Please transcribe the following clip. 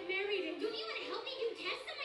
get married and... Don't you want to help me do tests